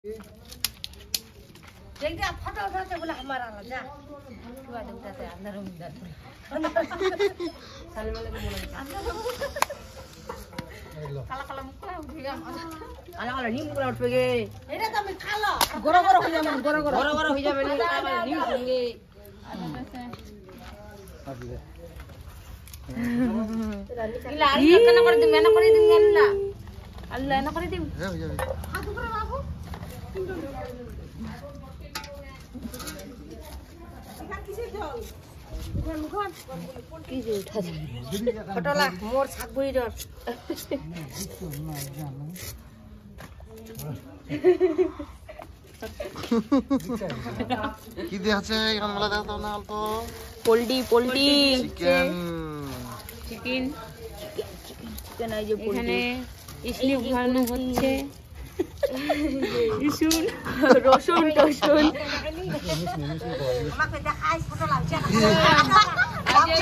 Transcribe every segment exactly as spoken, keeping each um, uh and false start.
देख दे फोटो उठाते बोला हमारा ना जा तू आ उठाते अंदर अंदर साले वाले बोला काला काला मुखला उठिया काला काला नीम मुखला उठबे एटा तो मैं खाला गोरा गोरा हो जाबे गोरा गोरा गोरा गोरा हो जाबे नीम होंगे ಇಲ್ಲ ಈ ಕನ್ನ ಕೊಡ್ತೀನಿ ಮೇನ ಕೊಡ್ತೀನಿ ಅಲ್ಲ ಅಲ್ಲ ಏನ ಕೊಡ್ತೀನಿ ಹಾಕು ಬರ ಬಾಬು এখান কিসে জল এখান মুখন কি যে উঠা যায় ফটোলা মোর ছাগবই ডর কি দিয়ে আছে এখানে বলা দাও না অল্প poultry poultry chicken chicken chicken আই যে এখানে ইসলি ভালো হচ্ছে ইসুন রসুন রসুন আমাকে দেখাই ফটো লাগছে আরে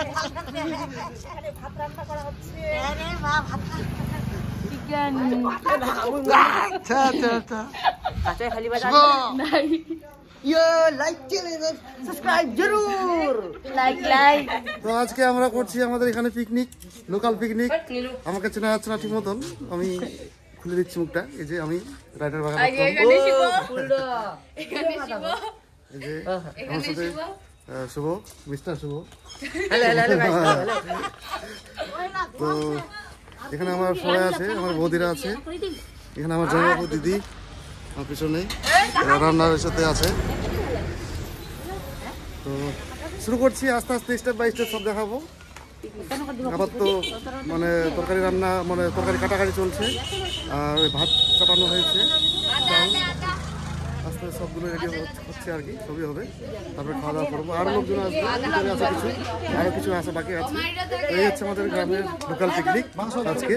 ভাত রান্না করা হচ্ছে আরে বাহ ভাত চিকেন আচ্ছা আচ্ছা আচ্ছা আচ্ছা খালি বাজা নাই ये লাইক চ্যানেল সাবস্ক্রাইব জরুর লাইক লাইক তো আজকে আমরা করছি আমাদের এখানে পিকনিক লোকাল পিকনিক আমাকে চেনা যাচ্ছে না ঠিক মতন আমি খুলে দিচ্ছি মুখটা এই যে আমি রাইডার বাগান এখানে শিব ফুলডো এখানে শিব এই যে আমার সাথে Shubho mister Shubho hello hello hello তো এখানে আমার সবাই আছে আমার বৌদিরা আছে এখানে আমার জামাইবাবু দিদি আমার পিছনে রান্নার সাথে আছে তো শুরু করছি আস্তে আস্তে স্টেপ বাই স্টেপ সব দেখাবো আবার তো মানে তরকারি রান্না মানে তরকারি কাটাকাটি চলছে আর ওই ভাত চাপানো হয়েছে আস্তে আস্তে সবগুলো রেডি হচ্ছে আর কি সবই হবে তারপরে খাওয়া দাওয়া করবো আরও লোকজন আসবে ভিতরে আছে কিছু আরও কিছু আসা বাকি আছে এই হচ্ছে আমাদের গ্রামের লোকাল পিকনিক আজকে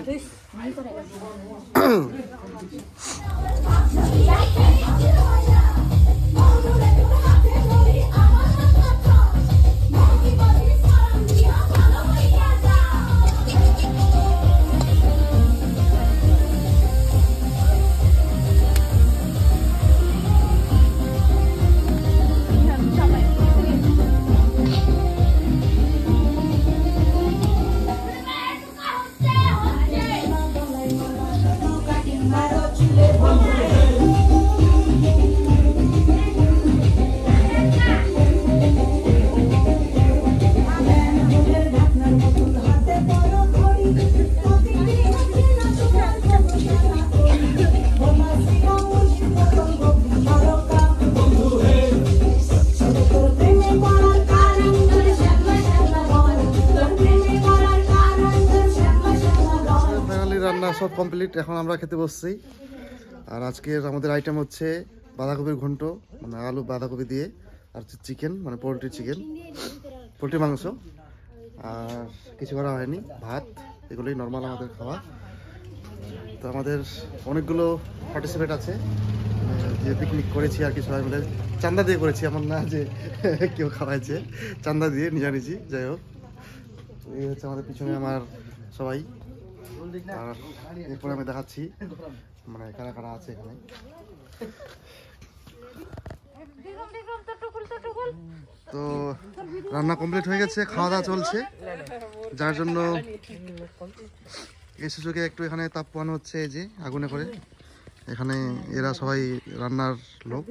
সব কমপ্লিট এখন আমরা খেতে বসছি আর আজকের আমাদের আইটেম হচ্ছে বাঁধাকপির ঘন্ট মানে আলু বাঁধাকপি দিয়ে আর চিকেন মানে পোলট্রি চিকেন পোলট্রি মাংস আর কিছু করা হয়নি ভাত এগুলোই নর্মাল আমাদের খাওয়া তো আমাদের অনেকগুলো পার্টিসিপেট আছে যে পিকনিক করেছি আর কি সবাই মিলে চান্দা দিয়ে করেছি এমন না যে কেউ খাওয়াইছে চান্দা দিয়ে নিজে নিজে যাই হোক এই হচ্ছে আমাদের পিছনে আমার সবাই আর এরপরে আমি দেখাচ্ছি মানে কারা কারা আছে এখানে তো রান্না কমপ্লিট হয়ে গেছে খাওয়া দাওয়া চলছে যার জন্য এই সুযোগে একটু এখানে তাপ পোয়ানো হচ্ছে এই যে আগুনে করে এখানে এরা সবাই রান্নার লোক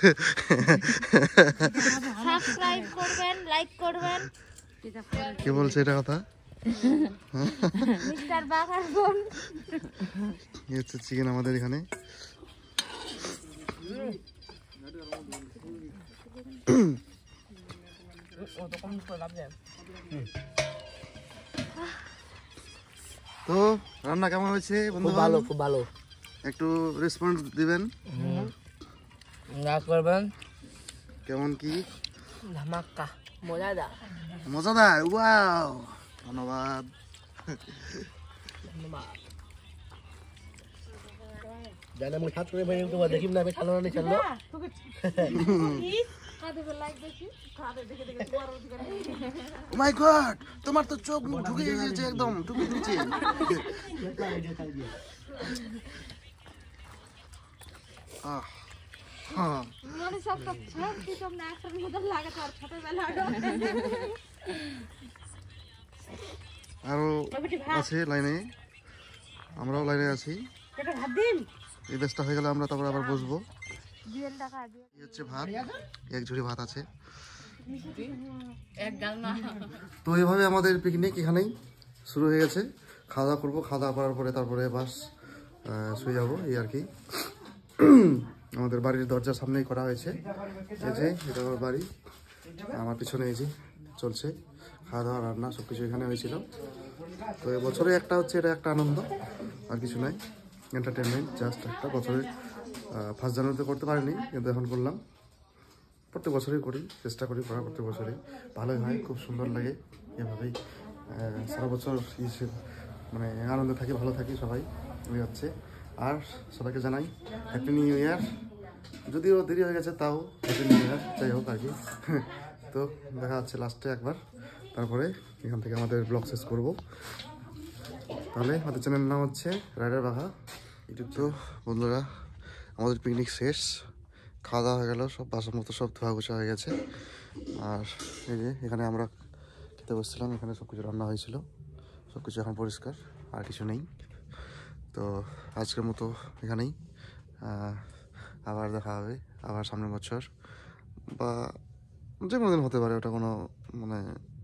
সাবস্ক্রাইব করবেন লাইক করবেন কে বলছে এটা কথা মিস্টার বাগার বোন এই হচ্ছে চিকেন আমাদের এখানে তো রান্না কেমন হয়েছে বন্ধু? ভালো খুব ভালো একটু রেসপন্স দিবেন করবেন কেমন কি ধামাকা মজাদার মজাদার ওয়াও ধন্যবাদ জানা আমি খাত করে ভাই তো দেখিম না আমি খালো না চললো ও মাই গড তোমার তো চোখ মুখ ঢুকে গেছে একদম তুমি নিচে আহ হ্যাঁ মনে সব সব সব কিছু না একসাথে মধ্যে লাগে তো আর ছোটবেলা আরো আছে লাইনে, আমরাও লাইনে আছি। এই বেচটা হয়ে গেলে আমরা তারপর আবার বসবো। এই হচ্ছে ভাত, এক ঝুড়ি ভাত আছে। তো এইভাবে আমাদের পিকনিক এখানেই শুরু হয়ে গেছে। খাওয়া দাওয়া করবো, খাওয়া দাওয়া করার পরে তারপরে বাস শুয়ে যাবো, এই আর কি। আমাদের বাড়ির দরজার সামনেই করা হয়েছে। এই যে এটা আমার বাড়ি, আমার পিছনে এই যে চলছে খাওয়া দাওয়া, রান্না সব কিছু এখানে হয়েছিল। তো বছরে একটা হচ্ছে এটা একটা আনন্দ, আর কিছু নাই, এন্টারটেনমেন্ট জাস্ট একটা। বছরে ফার্স্ট জানুয়ারিতে করতে পারিনি, কিন্তু এখন করলাম। প্রত্যেক বছরই করি, চেষ্টা করি করার, প্রত্যেক বছরই ভালোই হয়, খুব সুন্দর লাগে। এভাবেই সারা বছর মানে আনন্দে থাকি, ভালো থাকি সবাই, এই হচ্ছে। আর সবাইকে জানাই হ্যাপি নিউ ইয়ার। যদিও দেরি হয়ে গেছে, তাও হ্যাপি নিউ ইয়ার, যাই হোক আর কি। তো দেখা যাচ্ছে লাস্টে একবার, তারপরে এখান থেকে আমাদের ব্লগ শেষ করবো। তাহলে আমাদের চ্যানেলের নাম হচ্ছে রাইডার বাঘা ইউটিউব। তো বন্ধুরা, আমাদের পিকনিক শেষ, খাওয়া দাওয়া হয়ে গেল, সব বাসন মতো সব ধোয়া গোছা হয়ে গেছে। আর এই যে এখানে আমরা খেতে বসছিলাম, এখানে সব কিছু রান্না হয়েছিল, সব কিছু এখন পরিষ্কার, আর কিছু নেই। তো আজকের মতো এখানেই, আবার দেখা হবে আবার সামনের বছর, বা যে কোনো দিন হতে পারে, ওটা কোনো মানে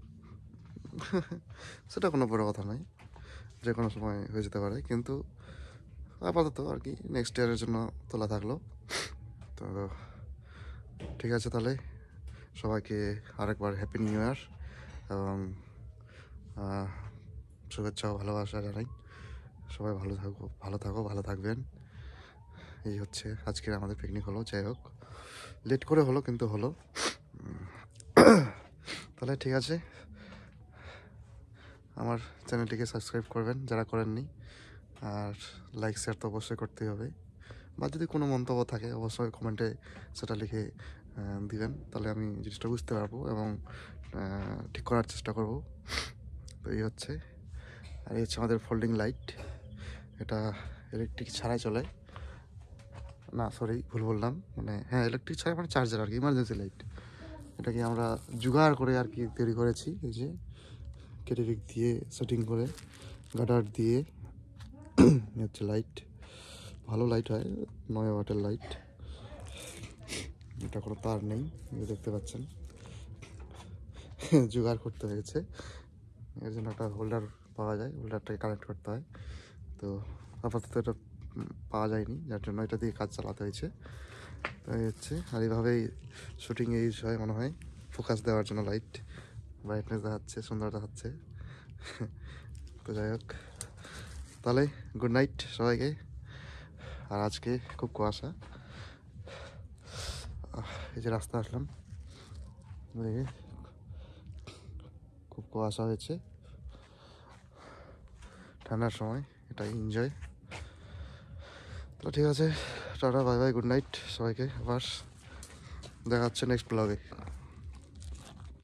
সেটা কোনো বড় কথা নয়, যে কোনো সময় হয়ে যেতে পারে। কিন্তু আপাতত আর কি নেক্সট ইয়ারের জন্য তোলা থাকলো। তো ঠিক আছে, তাহলে সবাইকে আরেকবার হ্যাপি নিউ ইয়ার এবং শুভেচ্ছা ও ভালোবাসা জানাই। সবাই ভালো থাকো, ভালো থাকো, ভালো থাকবেন। এই হচ্ছে আজকের আমাদের পিকনিক হলো, যাই হোক লেট করে হলো, কিন্তু হলো। তাহলে ঠিক আছে, আমার চ্যানেলটিকে সাবস্ক্রাইব করবেন যারা করেননি, আর লাইক শেয়ার তো অবশ্যই করতেই হবে। বা যদি কোনো মন্তব্য থাকে অবশ্যই কমেন্টে সেটা লিখে দিবেন, তাহলে আমি জিনিসটা বুঝতে পারবো এবং ঠিক করার চেষ্টা করব। তো এই হচ্ছে, আর এই হচ্ছে আমাদের ফোল্ডিং লাইট। এটা ইলেকট্রিক ছাড়াই চলে, না সরি ভুল বললাম, মানে হ্যাঁ ইলেকট্রিক ছাড়াই মানে চার্জার আর কি, ইমার্জেন্সি লাইট। এটাকে আমরা জোগাড় করে আর কি তৈরি করেছি, এই যে কেটেরিক দিয়ে সেটিং করে, গাডার দিয়ে হচ্ছে লাইট, ভালো লাইট হয়, নয় ওয়াটের লাইট। এটা কোনো তার নেই, দেখতে পাচ্ছেন, জোগাড় করতে হয়েছে। এর জন্য একটা হোল্ডার পাওয়া যায়, হোল্ডারটাকে কানেক্ট করতে হয়। তো আপাতত এটা পাওয়া যায়নি, যার জন্য এটা দিয়ে কাজ চালাতে হয়েছে। তাই হচ্ছে, আর এইভাবেই শুটিংয়ে ইউজ হয় মনে হয়, ফোকাস দেওয়ার জন্য লাইট, ব্রাইটনেস দেখাচ্ছে, সুন্দর দেখাচ্ছে। তো যাই হোক, তাহলে গুড নাইট সবাইকে। আর আজকে খুব কুয়াশা, এই যে রাস্তা আসলাম, খুব কুয়াশা হয়েছে, ঠান্ডার সময় এটাই এনজয়। তো ঠিক আছে, tata, bye bye, good night সবাইকে। আবার দেখা হচ্ছে নেক্সট ব্লগে।